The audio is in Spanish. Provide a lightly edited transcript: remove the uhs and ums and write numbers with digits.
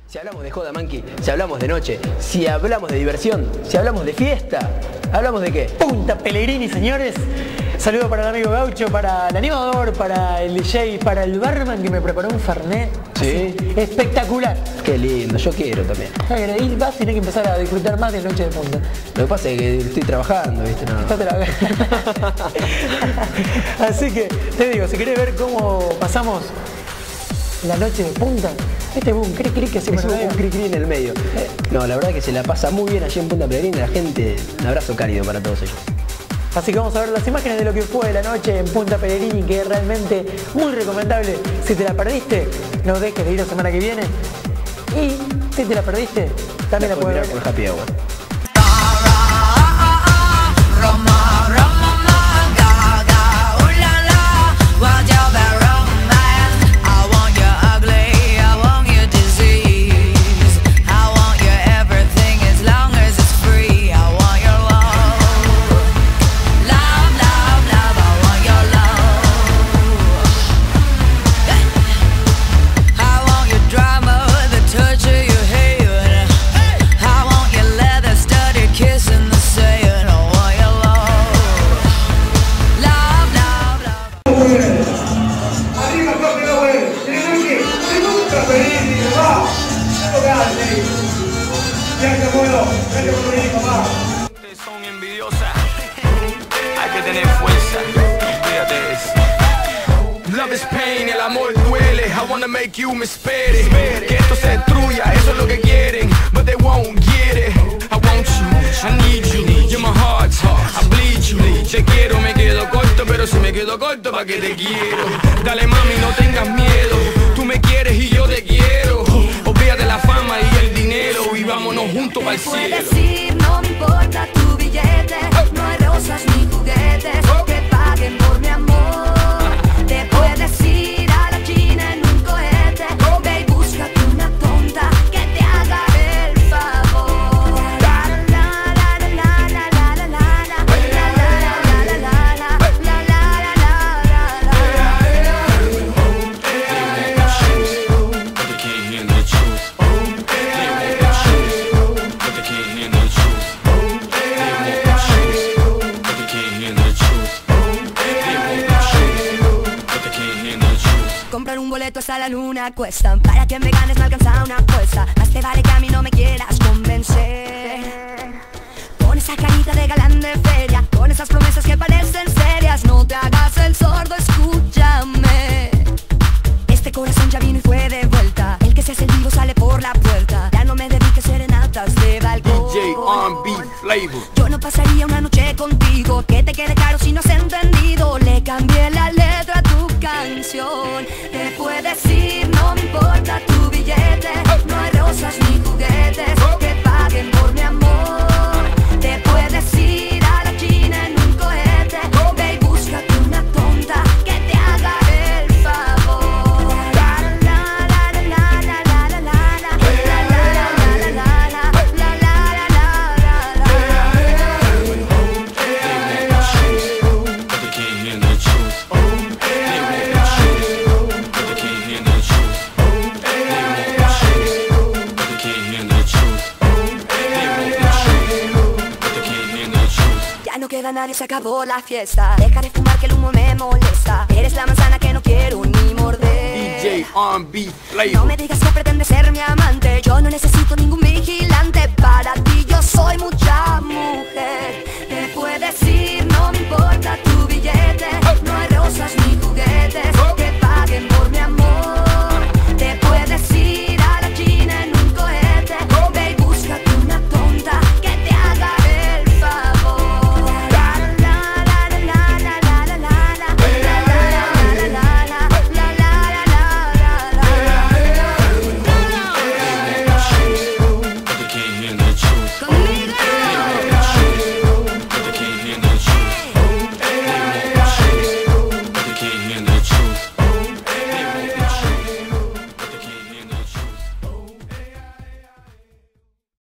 Si hablamos de joda, Monkey, si hablamos de noche, si hablamos de diversión, si hablamos de fiesta, ¿hablamos de qué? Punta Pellegrini, señores. Saludo para el amigo Gaucho, para el animador, para el DJ, para el barman que me preparó un fernet. Sí. Espectacular. Qué lindo, yo quiero también. Ahí vas, tenés que empezar a disfrutar más de Noche de Punta. Lo que pasa es que estoy trabajando, ¿viste? No. Así que, te digo, si querés ver cómo pasamos la Noche de Punta, este es un cri-cri que hacemos un cri-cri en el medio. No, la verdad que se la pasa muy bien allí en Punta Pellegrini, la gente, un abrazo cálido para todos ellos. Así que vamos a ver las imágenes de lo que fue la noche en Punta Pellegrini, que es realmente muy recomendable. Si te la perdiste, no dejes de ir la semana que viene. Y si te la perdiste, también la puedes ver por Happy Hour. Son envidiosas, hay que tener fuerza, fíjate eso. Love is pain, el amor duele. I wanna make you me espere. Que esto se destruya, eso es lo que quieren, but they won't get it. I want you, I need you, you're my heart, I bleed you. Te quiero, me quedo corto, pero si me quedo corto, ¿pa' qué te quiero? Dale mami, no tengas miedo, tú me quieres y yo te quiero. Olvídate la fama y el dinero y vámonos juntos pa'l cielo. Puedes ir, no me importa tu billete, no hay rosas ni juguetes que paguen por mi amor. Te puedes ir a la China en un cohete, ve y búscate una tonta que te haga el favor. Comprar un boleto hasta la luna cuesta, para que me ganes me alcanza una bolsa. Más te vale que a mí no me quieras convencer. Con esa carita de galán de feria, con esas promesas que parecen serias, no te hagas el sordo, escúchame. Este corazón ya vino y fue de vuelta, el que se hace el vivo sale por la puerta. Ya no me dediques serenatas de balcón. DJ R&B Flavor. Yo no pasaría una noche contigo, que te quede claro si no has entendido. Le cambié la letra a tu canción. Te puedes ir, no me importa tu billete, no hay rosas ni juguetes que paguen por mi amor. Te puedes ir a la China en un cohete, ve y búscate una tonta que te haga el favor. No queda nadie, se acabó la fiesta. Deja de fumar que el humo me molesta. Eres la manzana que no quiero ni morder. DJ R&B Flavor. No me digas que pretendes ser mi amante.